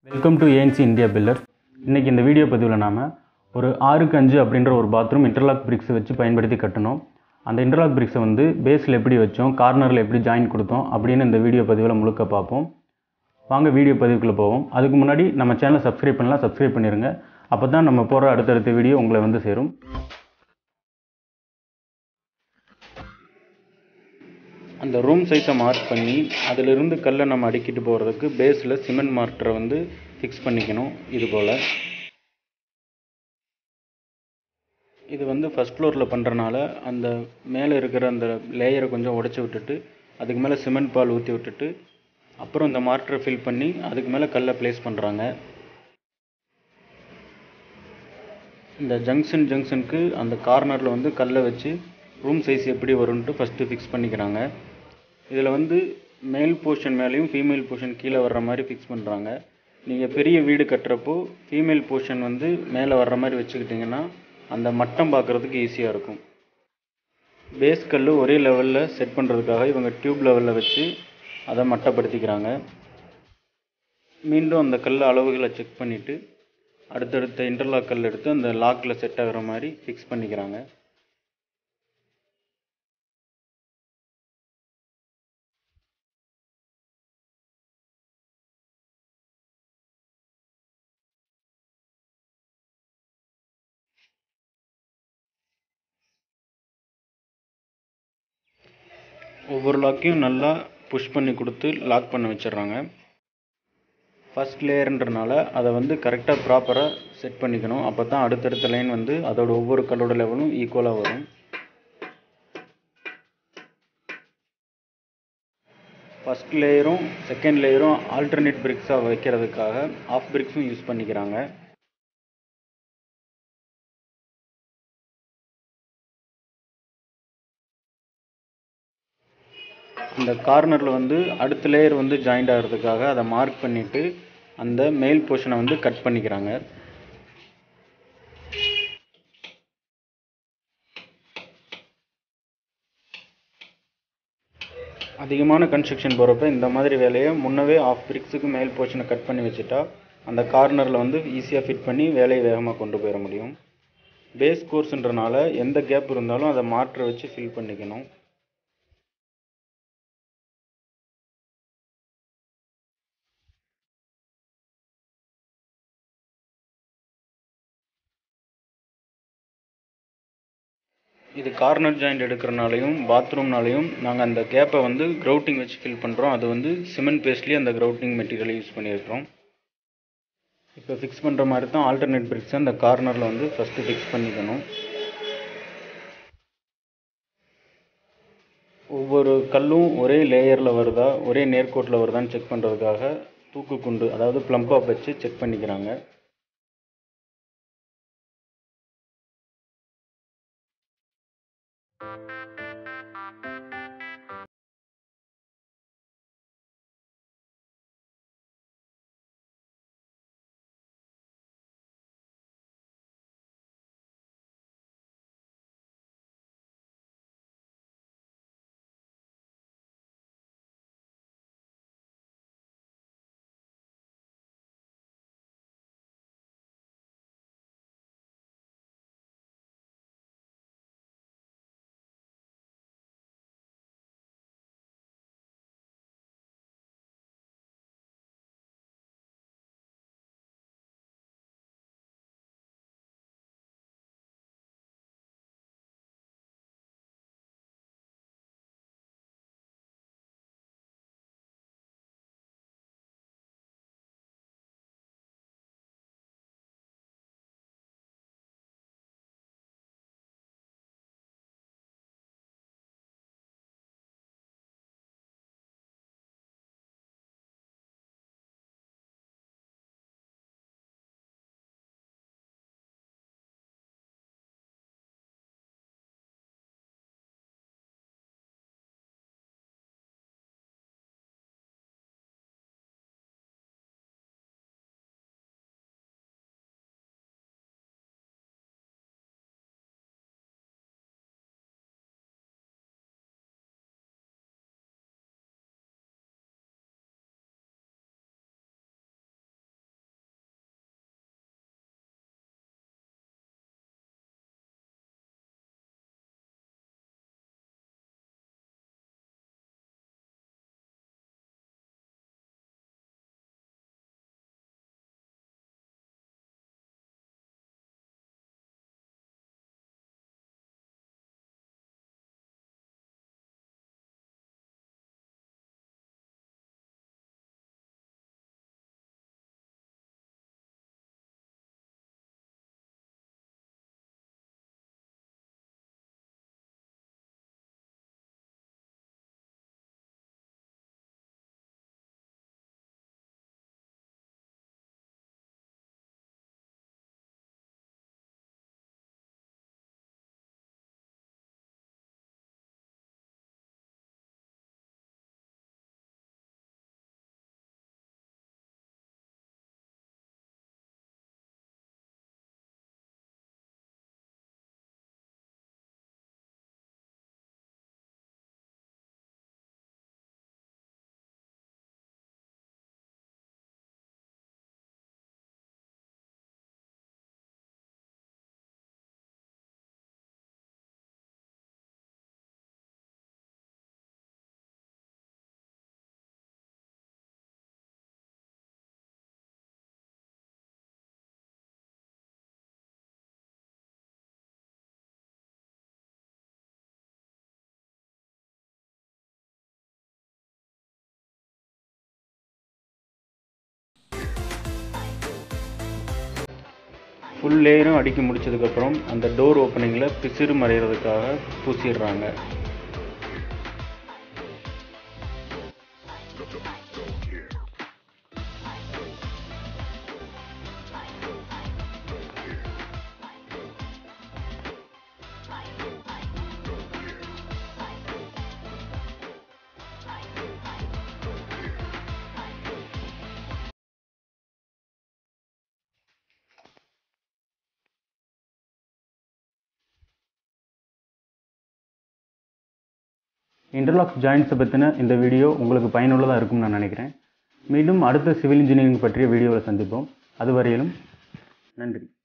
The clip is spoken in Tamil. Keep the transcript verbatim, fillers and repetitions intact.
Welcome to ANC India pillars. இன்றைக்கி இந்த வீடியோ பதிவில் நாம் ஒரு ஆறுக்கு அஞ்சு அப்படின்ற ஒரு பாத்ரூம் இன்டர்லாக் பிரிக்ஸை வச்சு பயன்படுத்தி கட்டணும். அந்த இன்டர்லாக் பிரிக்ஸை வந்து பேஸில் எப்படி வச்சோம், கார்னரில் எப்படி ஜாயின் கொடுத்தோம் அப்படின்னு இந்த வீடியோ பதிவில் முழுக்க பார்ப்போம். வாங்க வீடியோ பதிவுக்குள்ளே போவோம். அதுக்கு முன்னாடி நம்ம சேனலை சப்ஸ்கிரைப் பண்ணலாம், சப்ஸ்கிரைப் பண்ணிடுங்க. அப்போ தான் நம்ம போகிற அடுத்தடுத்த வீடியோ உங்களை வந்து சேரும். அந்த ரூம் சைஸை மார்க் பண்ணி அதிலிருந்து கல்லை நம்ம அடுக்கிட்டு போகிறதுக்கு பேஸில் சிமெண்ட் மார்க்கரை வந்து ஃபிக்ஸ் பண்ணிக்கணும். இது போல் இது வந்து ஃபஸ்ட் ஃப்ளோரில் பண்ணுறனால அந்த மேலே இருக்கிற அந்த லேயரை கொஞ்சம் உடச்சி விட்டுட்டு அதுக்கு மேலே சிமெண்ட் பால் ஊற்றி விட்டுட்டு அப்புறம் இந்த மார்க்கரை ஃபில் பண்ணி அதுக்கு மேலே கல்லை ப்ளேஸ் பண்ணுறாங்க. இந்த ஜங்ஷன் ஜங்ஷனுக்கு அந்த கார்னரில் வந்து கல்லை வச்சு ரூம் சைஸ் எப்படி வரும்ன்ட்டு ஃபஸ்ட்டு ஃபிக்ஸ் பண்ணிக்கிறாங்க. இதில் வந்து மேல் போர்ஷன் மேலேயும் ஃபீமேல் போர்ஷன் கீழே வர்ற மாதிரி ஃபிக்ஸ் பண்ணுறாங்க. நீங்கள் பெரிய வீடு கட்டுறப்போ ஃபீமேல் போர்ஷன் வந்து மேலே வர்ற மாதிரி வச்சுக்கிட்டிங்கன்னா அந்த மட்டம் பார்க்குறதுக்கு ஈஸியாக இருக்கும். பேஸ் கல் ஒரே லெவலில் செட் பண்ணுறதுக்காக இவங்க டியூப் லெவலில் வச்சு அதை மட்டப்படுத்திக்கிறாங்க. மீண்டும் அந்த கல் அளவுகளை செக் பண்ணிவிட்டு அடுத்தடுத்த இன்டர்லாக் கல் எடுத்து அந்த லாக்கில் செட் ஆகிற மாதிரி ஃபிக்ஸ் பண்ணிக்கிறாங்க. ஒவ்வொரு லாக்கையும் நல்லா புஷ் பண்ணி கொடுத்து லாக் பண்ண வச்சிடுறாங்க. ஃபஸ்ட் லேயர்ன்றனால அதை வந்து கரெக்டாக ப்ராப்பராக செட் பண்ணிக்கணும். அப்போ தான் அடுத்தடுத்த லைன் வந்து அதோட ஒவ்வொரு கல்லோட லெவலும் ஈக்குவலாக வரும். ஃபஸ்ட் லேயரும் செகண்ட் லேயரும் ஆல்டர்னேட் பிரிக்ஸாக வைக்கிறதுக்காக ஆஃப் பிரிக்ஸும் யூஸ் பண்ணிக்கிறாங்க. இந்த கார்னரில் வந்து அடுத்த லேயர் வந்து ஜாயிண்ட் ஆகிறதுக்காக அதை மார்க் பண்ணிவிட்டு அந்த மேல் போர்ஷனை வந்து கட் பண்ணிக்கிறாங்க. அதிகமான கன்ஸ்ட்ரக்ஷன் போகிறப்ப இந்த மாதிரி வேலையை முன்னவே ஆஃப் பிரிக்ஸுக்கு மேல் போர்ஷனை கட் பண்ணி வச்சுட்டா அந்த கார்னரில் வந்து ஈஸியாக ஃபிட் பண்ணி வேலையை வேகமாக கொண்டு போயிட முடியும். பேஸ் கோர்ஸுன்றனால எந்த கேப் இருந்தாலும் அதை மாற்ற வச்சு ஃபில் பண்ணிக்கணும். இது கார்னர் ஜாயிண்ட் எடுக்கிறனாலையும் பாத்ரூம்னாலையும் நாங்கள் அந்த கேப்பை வந்து கிரவுட்டிங் வச்சு ஃபில் பண்ணுறோம். அது வந்து சிமெண்ட் பேஸ்ட்லேயே அந்த கிரவுட்டிங் மெட்டீரியலை யூஸ் பண்ணியிருக்கிறோம். இப்போ ஃபிக்ஸ் பண்ணுற மாதிரி தான் ஆல்டர்னேட் பிரிக்ஸை அந்த கார்னரில் வந்து ஃபஸ்ட்டு ஃபிக்ஸ் பண்ணிக்கணும். ஒவ்வொரு கல்லும் ஒரே லேயரில் வருதா, ஒரே நேர்கோட்டில் வருதான்னு செக் பண்ணுறதுக்காக தூக்கு குண்டு அதாவது ப்ளம்ப் ஆப் வச்சு செக் பண்ணிக்கிறாங்க. ஃபுல் லேயரும் அடிக்க முடிச்சதுக்கப்புறம் அந்த டோர் ஓப்பனிங்கில் பிசிறு மறைகிறதுக்காக பூசிடுறாங்க. இன்டர்லாக் ஜாயிண்ட்ஸை பற்றின இந்த வீடியோ உங்களுக்கு பயனுள்ளதாக இருக்கும்னு நான் நினைக்கிறேன். மீண்டும் அடுத்த சிவில் இன்ஜினியரிங் பற்றிய வீடியோவில் சந்திப்போம். அதுவரையிலும் நன்றி.